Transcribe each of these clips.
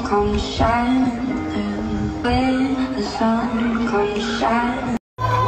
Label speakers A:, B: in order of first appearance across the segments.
A: comes shining through, when the sun comes shining.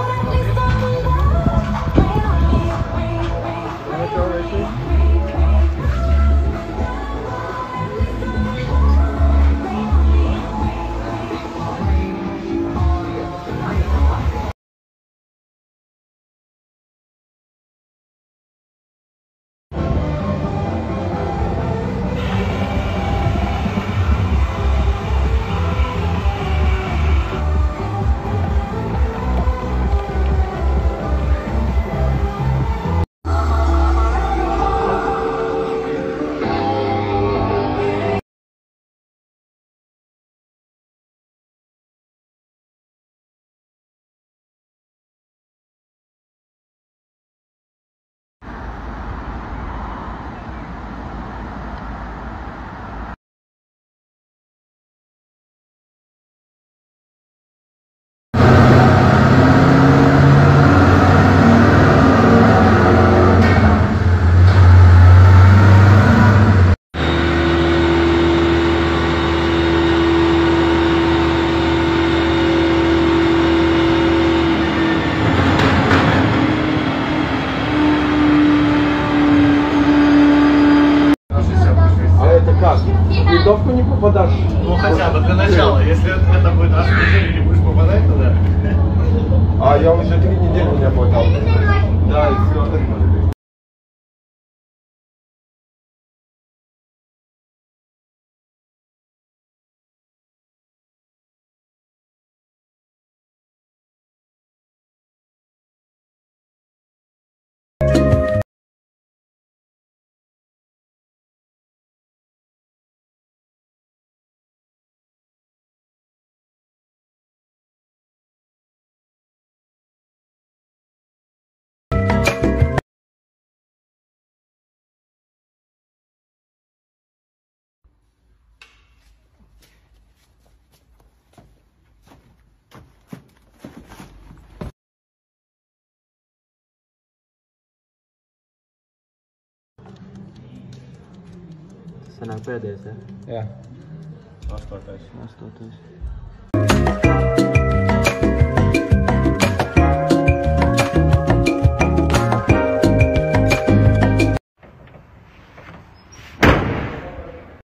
B: Винтовку не попадашь.
C: Ну хотя бы для начала. Если это будет раз в неделю, не будешь попадать туда.
B: А я уже 3 недели не попадал. Да, и все.
D: Senang pedes ya?
B: Ya.
C: Mas,
D: Mas,